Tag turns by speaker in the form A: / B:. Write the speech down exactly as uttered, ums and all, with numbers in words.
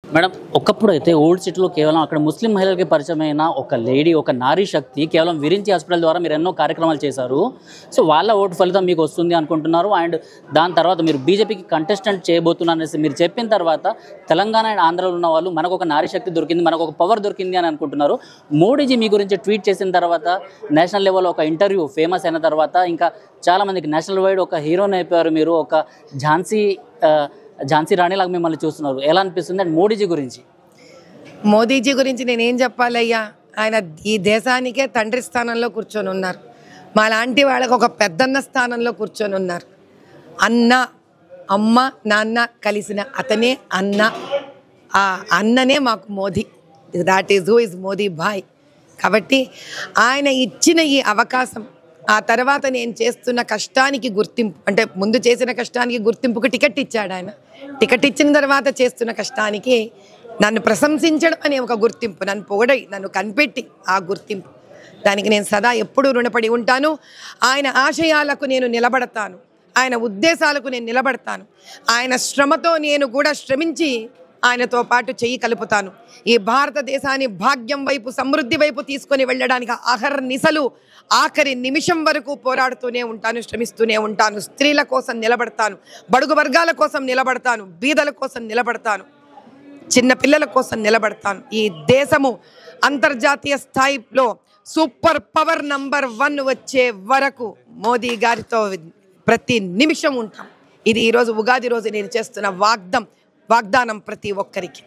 A: Madam ఒకప్పుడు అయితే old సిటీలో కేవలం అక్కడ ముస్లిం మహిళలకి పరిచయమైన ఒక లేడీ ఒక నారీ శక్తి కేవలం విరించి హాస్పిటల్ ద్వారా మీరు ఎన్నో కార్యక్రమాలు చేశారు. సో వాళ్ళ ఓటు ఫలితం మీకు వస్తుంది అనుకుంటున్నారు. అండ్ దాని తర్వాత మీరు బీజేపీకి కంటెస్టెంట్ చేయబోతున్నారు అనేసి మీరు చెప్పిన తర్వాత తెలంగాణ అండ్ ఆంధ్రలో ఉన్న వాళ్ళు మనకు ఒక నారీ శక్తి దొరికింది, మనకు ఒక పవర్ దొరికింది అని అనుకుంటున్నారు. మోడీజీ మీ గురించి ట్వీట్ చేసిన తర్వాత నేషనల్ లెవెల్లో ఒక ఇంటర్వ్యూ ఫేమస్ అయిన తర్వాత ఇంకా చాలామందికి నేషనల్ వైడ్ ఒక హీరోని అయిపోయారు. మీరు ఒక ఝాన్సీ ఝాన్సీ రాణి లాగా మిమ్మల్ని చూస్తున్నారు. ఎలా అనిపిస్తుంది అండ్ మోడీజీ గురించి?
B: మోదీజీ గురించి నేనేం చెప్పాలయ్యా, ఆయన ఈ దేశానికే తండ్రి స్థానంలో కూర్చొని ఉన్నారు. మా లాంటి వాళ్ళకు ఒక పెద్దన్న స్థానంలో కూర్చొని ఉన్నారు. అన్న అమ్మ నాన్న కలిసిన అతనే అన్న. ఆ అన్ననే మాకు Modi. That is who is Modi భాయ్. కాబట్టి ఆయన ఇచ్చిన ఈ అవకాశం, ఆ తర్వాత నేను చేస్తున్న కష్టానికి గుర్తింపు, అంటే ముందు చేసిన కష్టానికి గుర్తింపుకు టికెట్ ఇచ్చాడు ఆయన. టికెట్ ఇచ్చిన తర్వాత చేస్తున్న కష్టానికి నన్ను ప్రశంసించడం అనే ఒక గుర్తింపు, నన్ను పొగడై నన్ను కనిపెట్టి ఆ గుర్తింపు, దానికి నేను సదా ఎప్పుడూ రుణపడి ఉంటాను. ఆయన ఆశయాలకు నేను నిలబడతాను, ఆయన ఉద్దేశాలకు నేను నిలబడతాను. ఆయన శ్రమతో నేను కూడా శ్రమించి ఆయనతో పాటు చెయ్యి కలుపుతాను. ఈ భారతదేశాన్ని భాగ్యం వైపు, సమృద్ధి వైపు తీసుకొని వెళ్ళడానికి అహర్నిశలు ఆఖరి నిమిషం వరకు పోరాడుతూనే ఉంటాను, శ్రమిస్తూనే ఉంటాను. స్త్రీల కోసం నిలబడతాను, బడుగు వర్గాల కోసం నిలబడతాను, బీదల కోసం నిలబడతాను, చిన్న పిల్లల కోసం నిలబడతాను. ఈ దేశము అంతర్జాతీయ స్థాయిలో సూపర్ పవర్ నంబర్ వన్ వచ్చే వరకు మోదీ గారితో ప్రతి నిమిషం ఉంటాం. ఇది ఈరోజు ఉగాది రోజు నేను చేస్తున్న వాగ్దం వాగ్దానం ప్రతి ఒక్కరికి.